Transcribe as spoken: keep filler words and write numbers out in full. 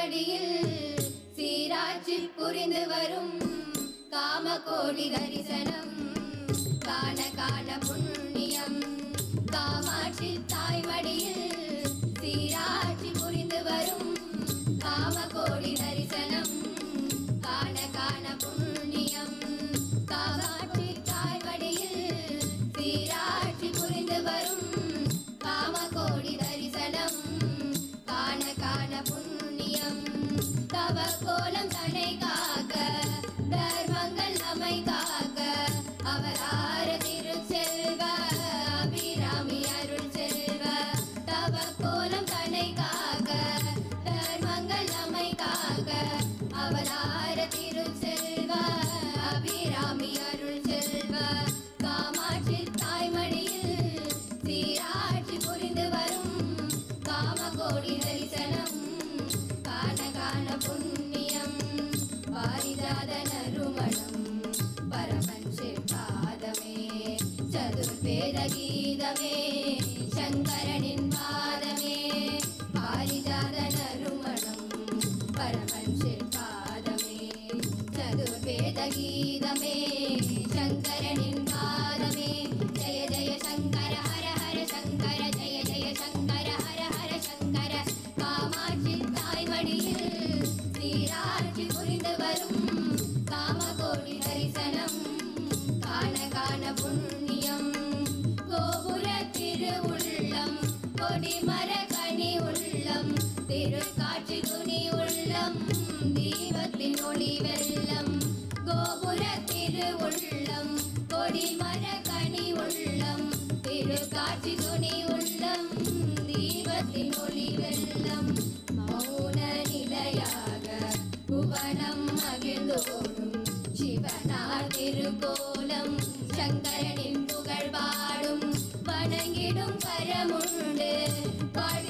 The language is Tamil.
தாய்மடியில் சீராட்சி புரிந்து வரும் காமகோடி தரிசனம் காண காண புண்ணியம் காமாட்சி தாய்மடியில் சீராட்சி புரிந்து வரும் காமகோடி தரிசனம் காண காண புண்ணியம் காமாட்சி தாய்மடியில் சீராட்சி புரிந்து வரும் காமகோடி தரிசனம் காண காண புண்ணியம் தவ கோலம் தனை காக்க தர்மங்கள் நம்மை காக்க அவதார திருச்செல்வ அபிராமி அருள் செல்வ தவ கோலம் தனை காக்க தர்மங்கள் நம்மை காக்க அவதார திருச்செல்வ அபிராமி அருள் செல்வ காமாட்சி தாய்மடியில் சீராட்சி புரிந்து வரும் காமகோடி தரிசனம் காண காண புண்ணியம் பாரிஜாத நறுமணம் பரமன்ஷிர் பாதமே சதுர்வேத கீதமே சங்கரனின் பாதமே பாரிஜாத நறுமணம் பரமன்ஷிர் பாதமே சதுர்வேத கீதமே சங்கரனின் பாதமே ஜய ஜய சங்கர ஹர ஹர சங்கர ஜய ஜய சங்கர ஹர ஹர சங்கர காமாட்சி தாய்மடியில் சீராட்சி புரிந்து வரும் காமகோடி தரிசனம் காண காண புண்ணியம் கோபுர திருவுள்ளம் கொடிமர கனி உள்ளம் திருக்காட்சி துணி உள்ளம் தீபத்தின் ஒளி வெள்ளம் கோபுர திருவுள்ளம் கொடிமர கனி உள்ளம் திருக்காட்சி துணி உள்ளம் தீபத்தின் ஒளி வெள்ளம் மௌன நிலையாக புவனம் மகிழ்ந்தோடும் சிவனார் திருக்கோலம் சங்கரனின் புகழ் பாடும் வணங்கிடும் கரமுண்டு